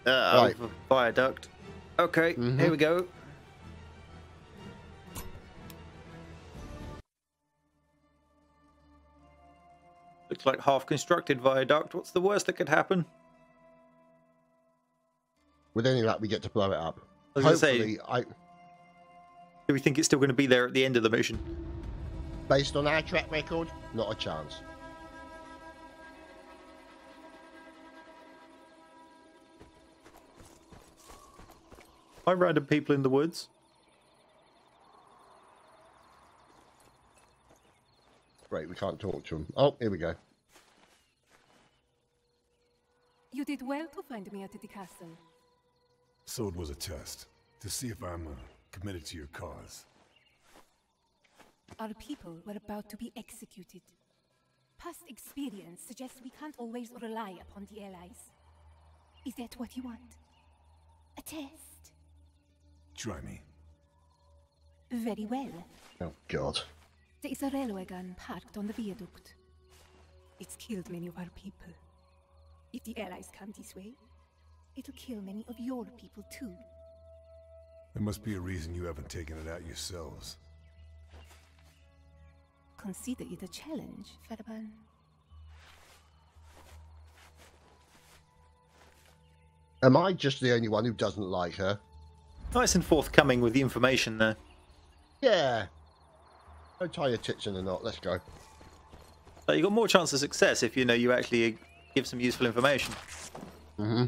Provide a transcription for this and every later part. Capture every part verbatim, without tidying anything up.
Uh, Right. Viaduct. Okay, Mhm. here we go. Looks like half-constructed viaduct. What's the worst that could happen? With any luck, we get to blow it up. I was gonna say- Hopefully, I, Do we think it's still going to be there at the end of the mission? based on our track record, not a chance. Hi, random people in the woods. Great, we can't talk to them. Oh, here we go. You did well to find me at the castle. So it was a test, to see if I'm uh, committed to your cause. Our people were about to be executed. Past experience suggests we can't always rely upon the allies. Is that what you want? A test? Try me. Very well. Oh, God. There is a railway gun parked on the viaduct. It's killed many of our people. If the allies come this way, it'll kill many of your people too. There must be a reason you haven't taken it out yourselves. Consider it a challenge, Farban. Am I just the only one who doesn't like her? Nice and forthcoming with the information there. Yeah. Don't tie your tits in a knot. Let's go. So you got more chance of success if you know you actually give some useful information. Mm-hmm.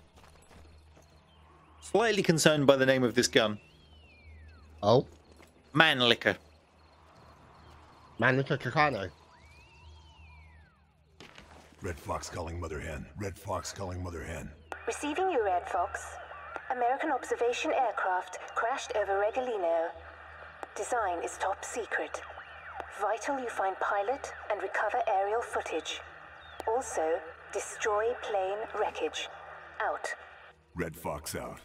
Slightly concerned by the name of this gun. Oh, Mannlicher. Manica Cacano. Red Fox calling Mother Hen. Red Fox calling Mother Hen. Receiving you, Red Fox. American observation aircraft crashed over Regolino. Design is top secret. Vital you find pilot and recover aerial footage. Also, destroy plane wreckage. Out. Red Fox out.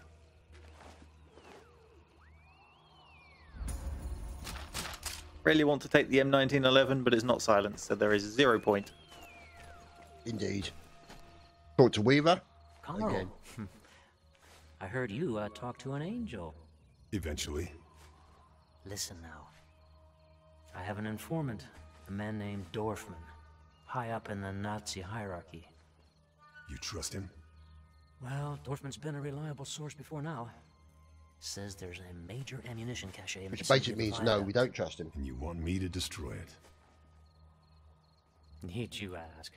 Really want to take the M nineteen eleven, but it's not silenced, so there is zero point. Indeed. Talk to Weaver. Carl, Again. I heard you uh, talk to an angel. Eventually. Listen now. I have an informant, a man named Dorfman, high up in the Nazi hierarchy. You trust him? Well, Dorfman's been a reliable source before now. Says there's a major ammunition cache in the Which vicinity basically of the means no, we viaduct. don't trust him. And you want me to destroy it? Need you ask?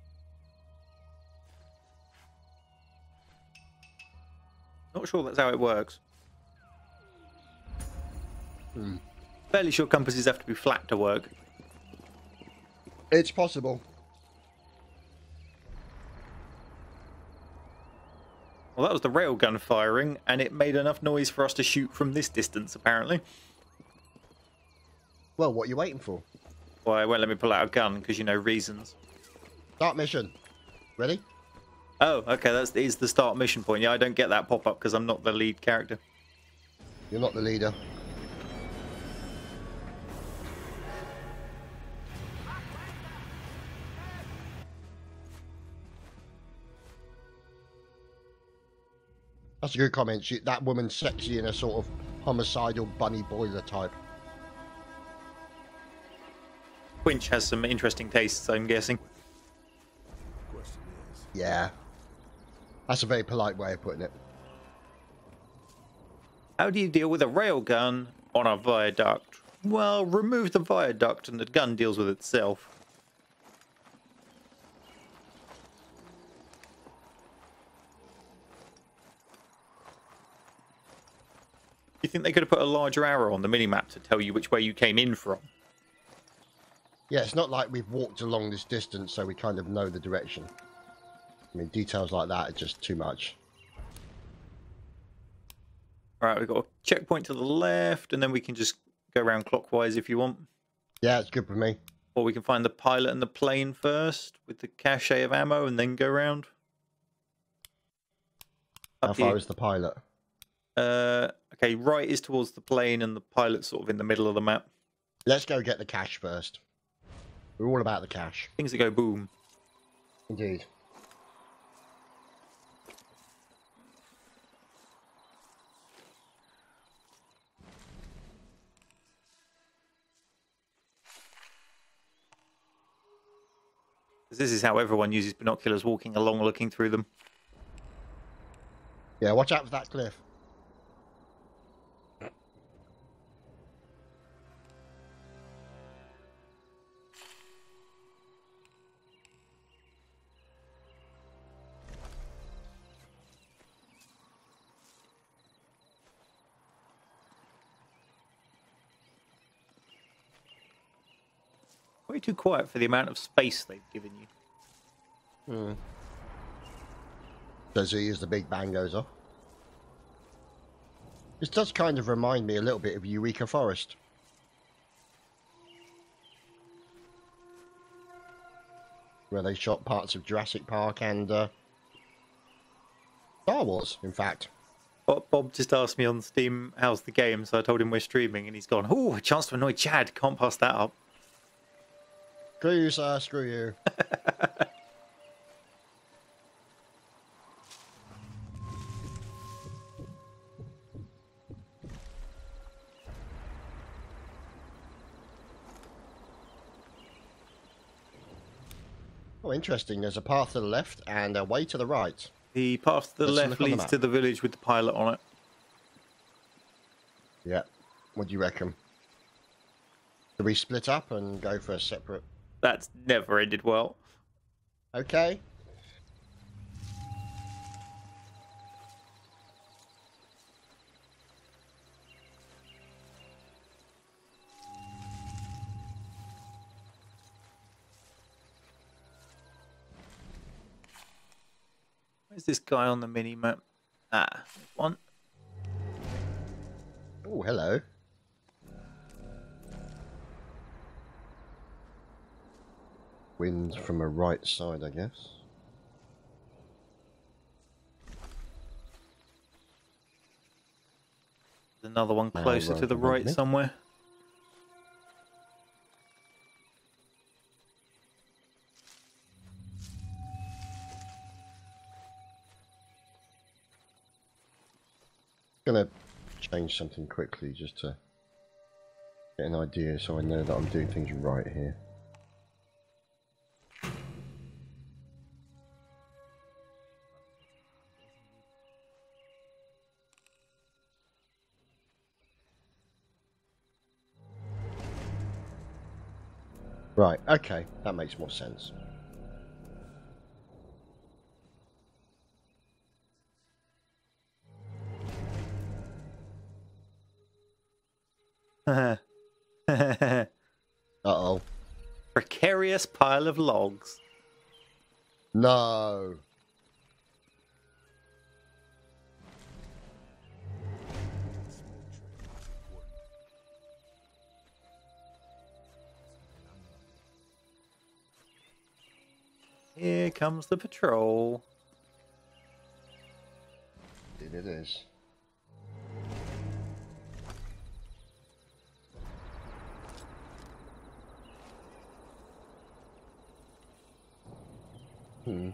Not sure that's how it works. Hmm. Fairly sure compasses have to be flat to work. It's possible. Well, that was the railgun firing, and it made enough noise for us to shoot from this distance, apparently. Well, what are you waiting for? Why, it won't let me pull out a gun, because you know reasons. Start mission. Ready? Oh, okay, that's is the start mission point. Yeah, I don't get that pop-up because I'm not the lead character. You're not the leader. That's a good comment. She, that woman's sexy in a sort of homicidal bunny boiler type. Quinch has some interesting tastes, I'm guessing. Question is, Yeah. That's a very polite way of putting it. How do you deal with a railgun on a viaduct? Well, remove the viaduct and the gun deals with itself. You think they could have put a larger arrow on the minimap to tell you which way you came in from? Yeah, it's not like we've walked along this distance so we kind of know the direction. I mean, details like that are just too much. Alright, we've got a checkpoint to the left, and then we can just go around clockwise if you want. Yeah, it's good for me. Or we can find the pilot and the plane first, with the cache of ammo, and then go round. How Up to far you. is the pilot? Uh, okay, right is towards the plane, and the pilot's sort of in the middle of the map. Let's go get the cash first. We're all about the cash. Things that go boom. Indeed. 'Cause this is how everyone uses binoculars, walking along, looking through them. Yeah, watch out for that cliff. Way too quiet for the amount of space they've given you. Hmm. So as the Big Bang goes off. This does kind of remind me a little bit of Eureka Forest. Where they shot parts of Jurassic Park and uh, Star Wars, in fact. Bob, Bob just asked me on Steam, how's the game? So I told him we're streaming, and he's gone, oh, a chance to annoy Chad. Can't pass that up. Screw you, sir. Screw you. Oh, interesting. There's a path to the left and a way to the right. The path to the Let's left look on the leads map. to the village with the pilot on it. Yeah. What do you reckon? Do we split up and go for a separate... That's never ended well. Okay. Where's this guy on the mini map? Ah, there's one. Oh, hello. Wind from a right side, I guess. There's another one Now closer road to the behind right me. somewhere. Gonna change something quickly just to get an idea so I know that I'm doing things right here. Right, okay, that makes more sense. Uh-oh. Precarious pile of logs. No. Here comes the patrol. It it is. Hmm.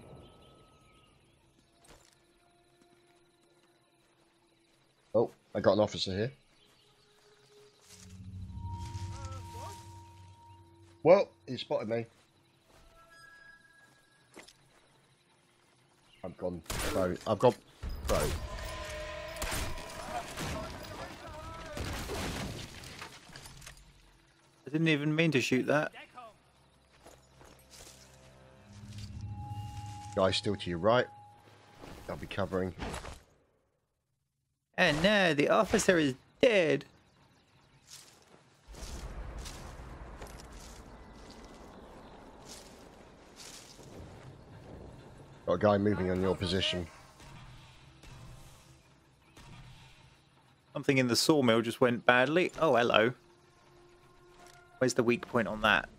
Oh, I got an officer here. Well, he spotted me. I've gone pro. I've got pro. I didn't even mean to shoot that. Guy still to your right. I'll be covering. And no, the officer is dead. Got a guy moving on your position. Something in the sawmill just went badly. Oh, hello. Where's the weak point on that?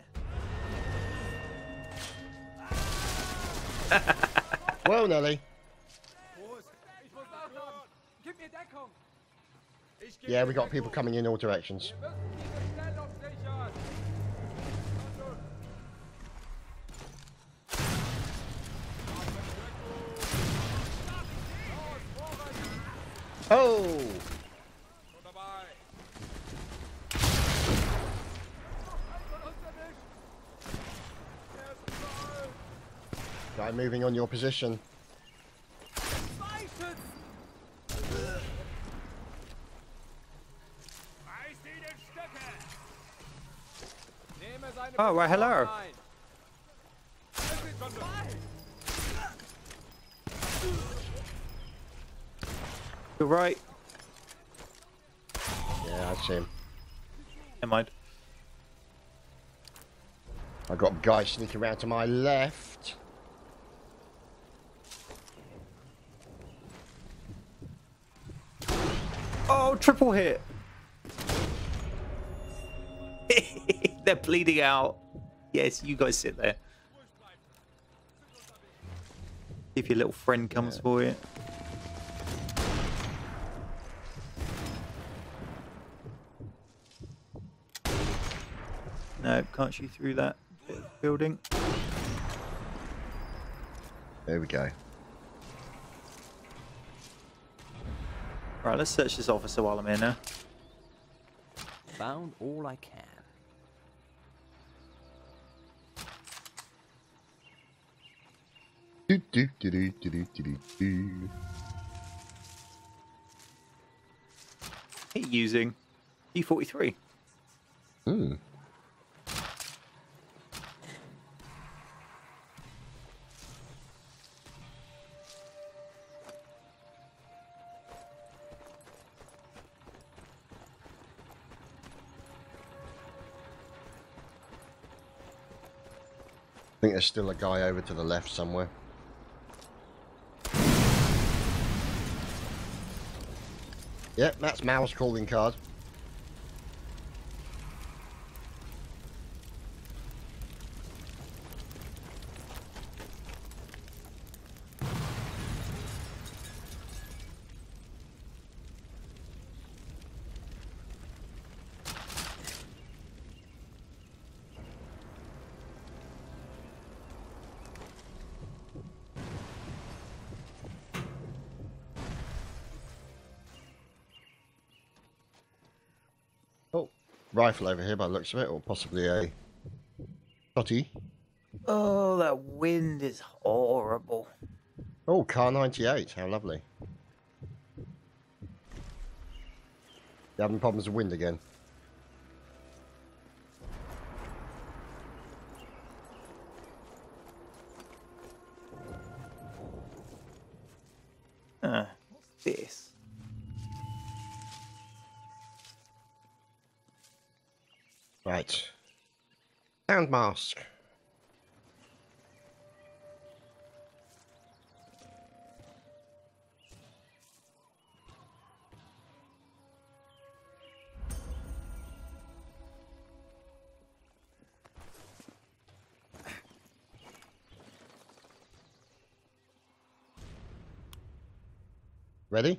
There. Well, Nelly. Yeah, we got people coming in all directions. Oh! Right, moving on your position. Oh, well, hello. You're right. Yeah, I see him. Never mind. I got a guy sneaking around to my left. Oh, triple hit. They're bleeding out. Yes, you guys sit there. If your little friend comes Yeah. for you. No, can't shoot through that bit of building. There we go. Right, let's search this officer while I'm here now. Found all I can. Do, do, do, do, do, do, do, do. Heat using E forty-three. Hmm. I think there's still a guy over to the left somewhere. Yep, that's Mal's calling card. Oh, rifle over here by the looks of it, or possibly a shotty. Oh, that wind is horrible. Oh, car ninety-eight, how lovely. You having problems with wind again? Ah, what's this? Right. Sound mask. Ready?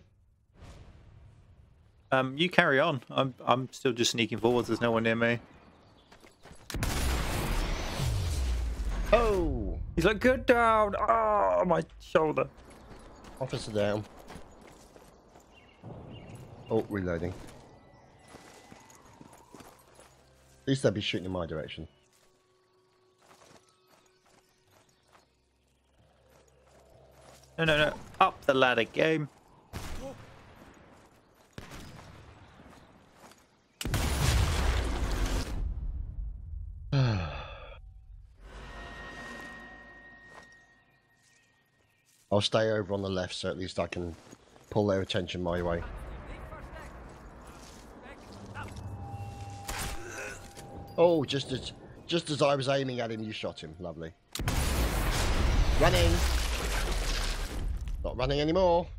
Um, you carry on. I'm I'm still just sneaking forwards. There's no one near me. Oh! He's like, "Good down." Oh, my shoulder. Officer down. Oh, reloading. At least they'd be shooting in my direction. No, no, no. Up the ladder, game. I'll stay over on the left, so at least I can pull their attention my way. Oh, just as just as I was aiming at him, you shot him. Lovely. Running. Not running anymore.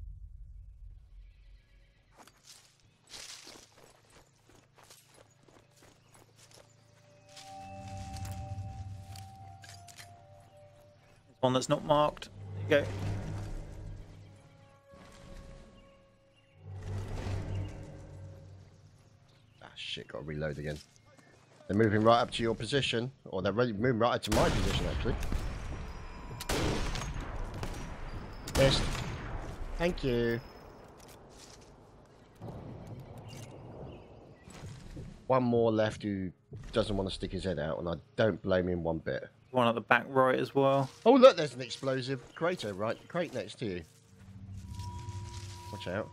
One that's not marked. There you go. Ah, shit, got to reload again. They're moving right up to your position, or they're ready, moving right up to my position, actually. Missed. Thank you. One more left who doesn't want to stick his head out, and I don't blame him one bit. One at the back right as well. Oh, look, there's an explosive crater right crate next to you. Watch out.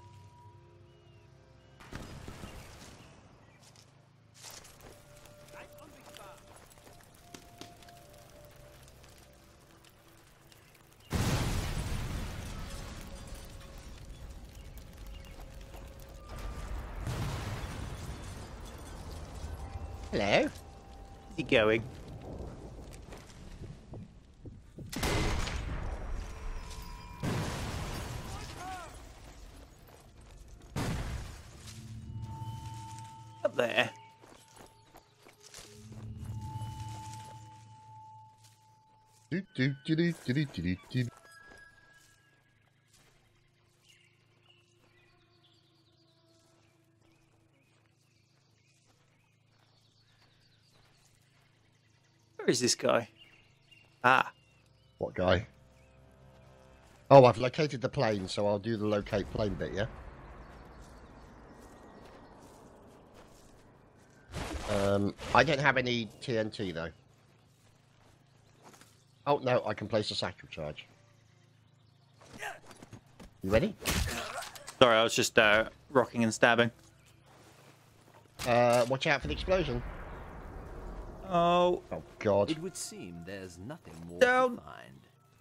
Hello. Where's he going? Up there. Do, do, do, do, do, do, do, do. Where is this guy? Ah, What guy? Oh, I've located the plane, so I'll do the locate plane bit, yeah? Um, I don't have any T N T, though. Oh, no, I can place a satchel charge. You ready? sorry, I was just uh, rocking and stabbing. Uh, watch out for the explosion. Oh, Oh, God. It would seem there's nothing more Down. to find.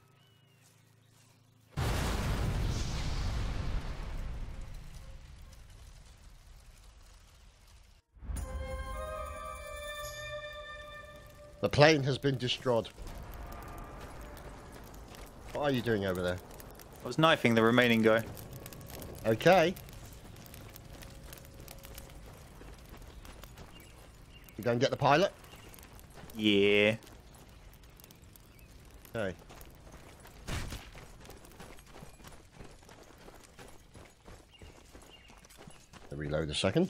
The plane has been destroyed. What are you doing over there? I was knifing the remaining guy. Okay. You go and get the pilot? Yeah. Okay. Reload a second.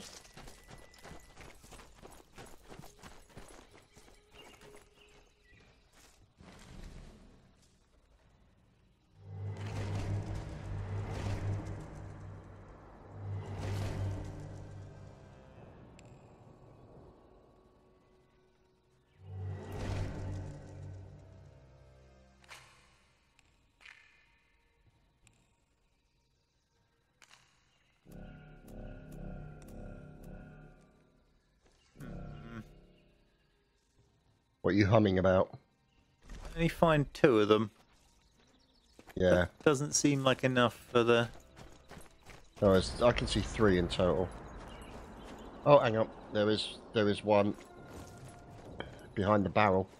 What are you humming about? I only find two of them. Yeah. Doesn't seem like enough for the... No, it's, I can see three in total. Oh, hang on. There is there is one behind the barrel.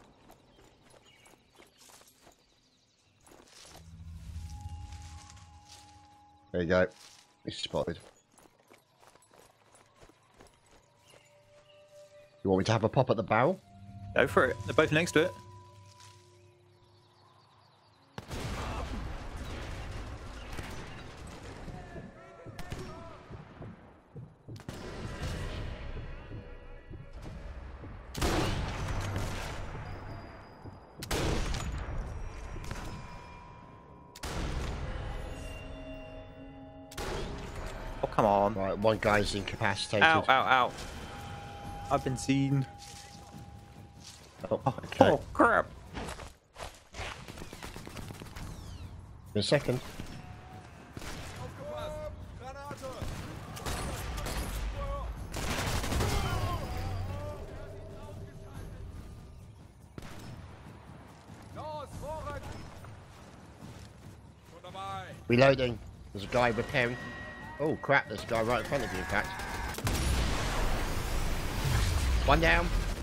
There you go. He's spotted. You want me to have a pop at the barrel? Go for it. They're both next to it. Oh, come on. Right, one guy's incapacitated. Ow, ow, ow. I've been seen. Oh, okay. Oh, crap. In a second. Reloading. There's a guy repairing. Oh crap, there's a guy right in front of you, in fact. One down.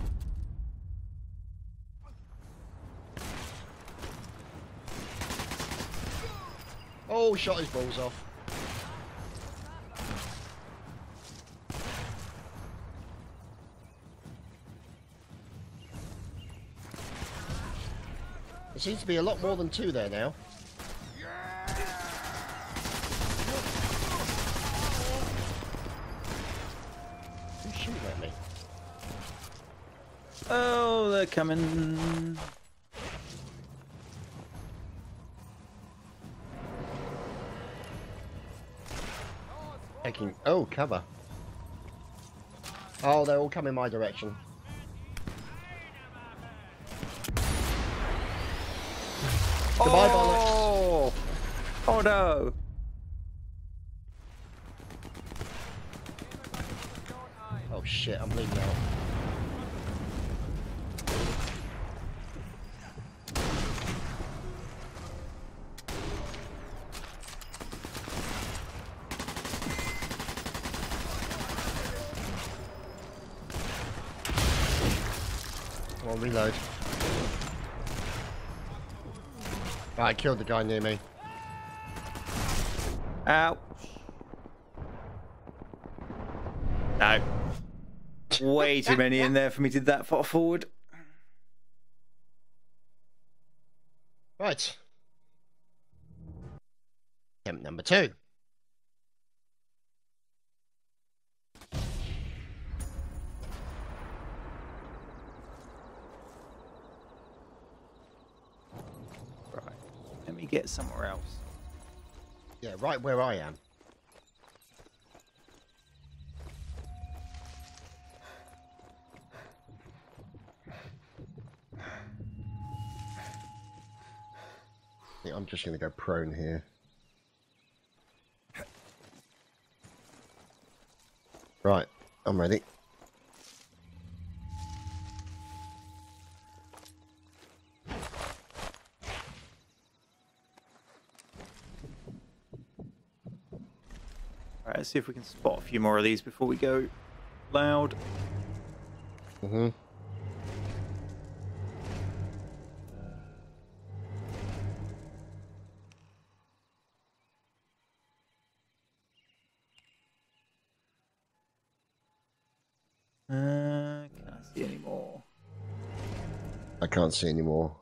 Oh, shot his balls off. There seems to be a lot more than two there now. Who's shooting at me? Oh, they're coming. Taking. Oh, cover. Oh, they're all coming my direction. Goodbye, oh! Oh no! Oh shit, I'm bleeding out. Come on, reload. Right, I killed the guy near me. Ouch. No. Way too many in there for me to do that far forward. Right. Attempt number two. Right. Let me get somewhere else. Yeah, right where I am. I think I'm just going to go prone here. Right, I'm ready. Alright, let's see if we can spot a few more of these before we go loud. Mm-hmm. Uh, can I see any more? I can't see any more.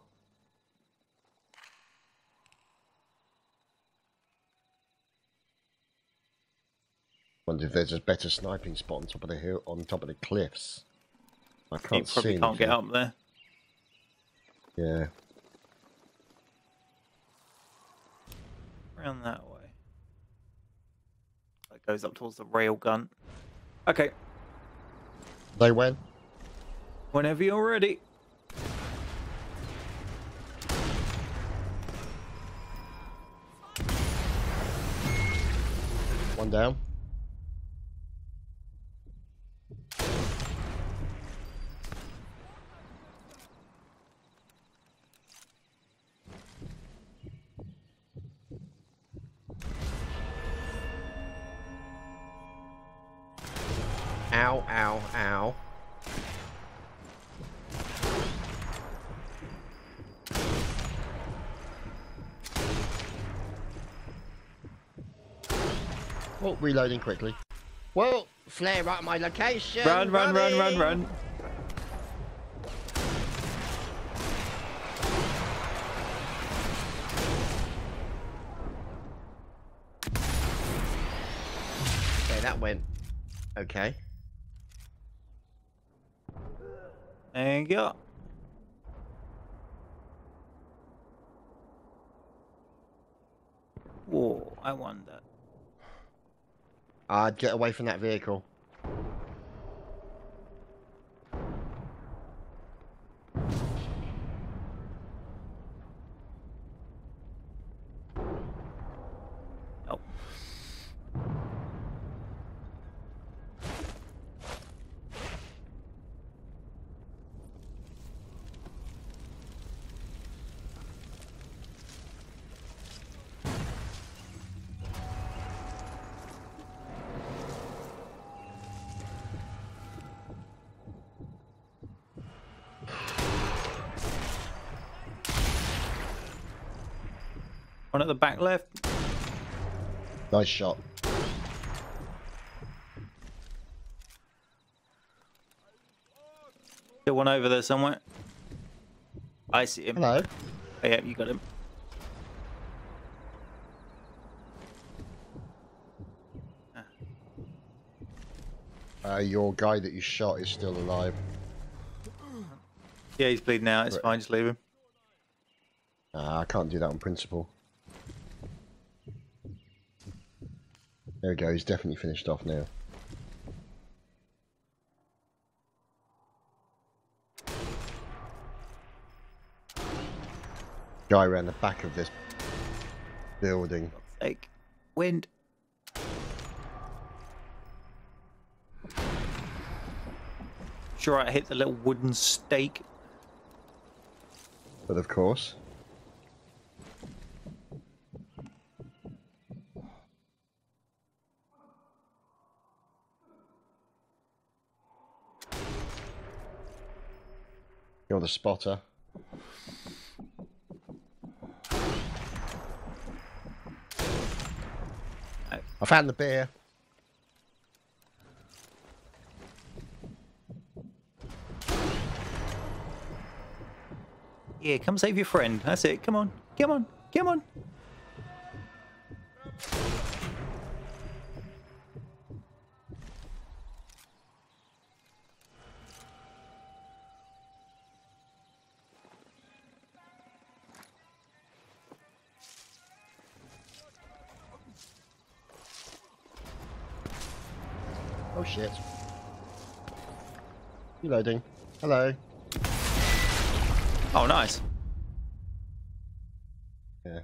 Wonder if there's a better sniping spot on top of the hill, on top of the cliffs. I can't You probably see can't get anything. up there. Yeah. Around that way. That goes up towards the rail gun. Okay, They went. whenever you're ready. One down. Ow, ow, ow. Oh, reloading quickly. Whoa, flare up my location. Run, run, run, run, running. run. Okay, that went okay. There you go. Whoa, I wonder. I'd get away from that vehicle. Oh. One at the back left. Nice shot. Still one over there somewhere. I see him. Hello. Oh, yeah, you got him. Uh, your guy that you shot is still alive. Yeah, he's bleeding out. It's Right. fine. Just leave him. Uh, I can't do that on principle. There we go, he's definitely finished off now. Guy around the back of this building. Like, wind. Sure, I hit the little wooden stake. But of course. You're the spotter. I found the beer. Yeah, come save your friend. That's it. Come on. Come on. Come on. Oh shit. Reloading. Hello. Oh, nice. Yeah.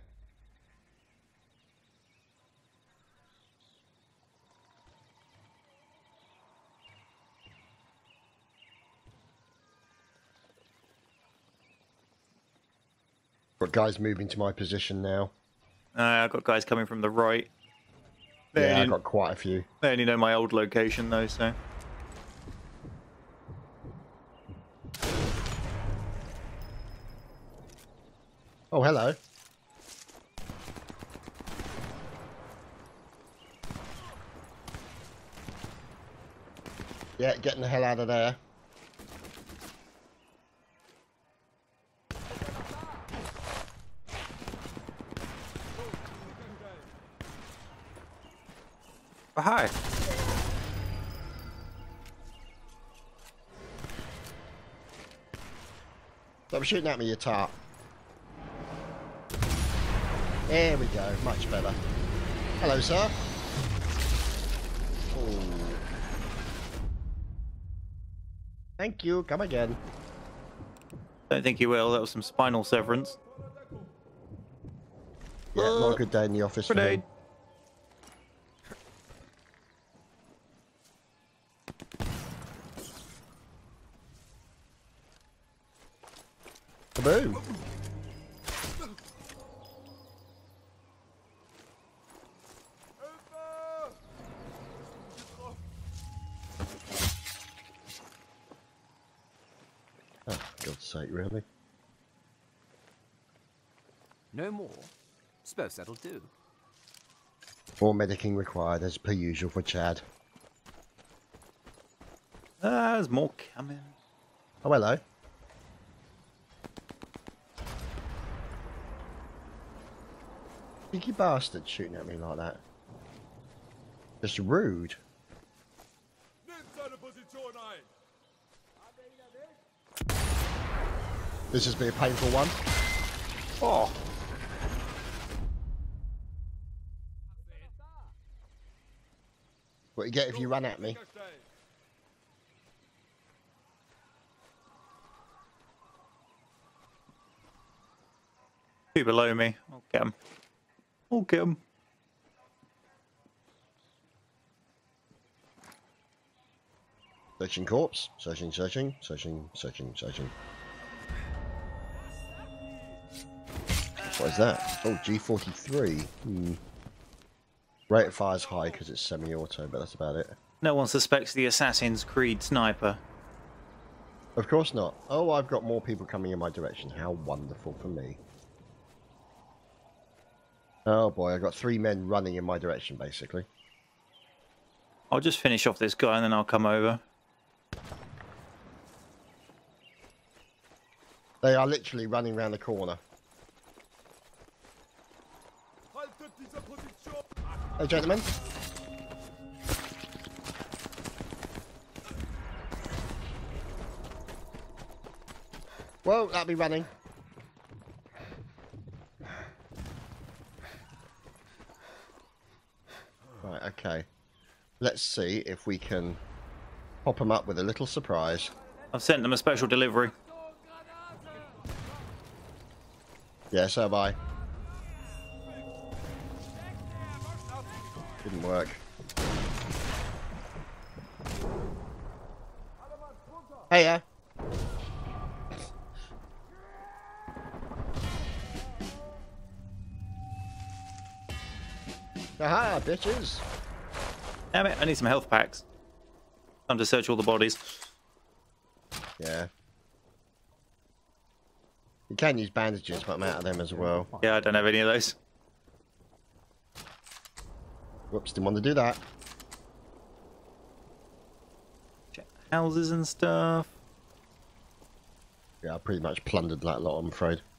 Got guys moving to my position now. Uh, I've got guys coming from the right. They Yeah, I only, got quite a few. they only know my old location, though, so... Oh, hello. Yeah, getting the hell out of there. Oh, hi. Stop shooting at me, you tart. There we go, much better. Hello, sir. Oh. Thank you, come again. Don't think you will. That was some spinal severance. Yeah, not a good day in the office for me. Grenade. Kaboom! Oh, for God's sake, really? No more? Suppose that'll do. More medicing required, as per usual for Chad. Ah, there's more coming. Oh, hello. Cheeky bastard shooting at me like that. Just rude. This has been a painful one. Oh. What you get if you run at me? Two below me. I'll get him. I'll get him. Searching corpse. Searching, searching, searching, searching, searching. What is that? Oh, G forty-three. Hmm. Rate of fire is high because it's semi-auto, but that's about it. No one suspects the Assassin's Creed sniper. Of course not. Oh, I've got more people coming in my direction. How wonderful for me. Oh boy, I've got three men running in my direction, basically. I'll just finish off this guy and then I'll come over. They are literally running around the corner. Hey, gentlemen. Well, that'll be running. Right, okay. Let's see if we can pop them up with a little surprise. I've sent them a special delivery. Yeah, so have I. Didn't work. Hey, yeah. Aha, bitches. Damn it, I need some health packs. Time to search all the bodies. Yeah. You can use bandages, but I'm out of them as well. Yeah, I don't have any of those. Whoops, didn't want to do that. Check houses and stuff. Yeah, I pretty much plundered that lot, I'm afraid.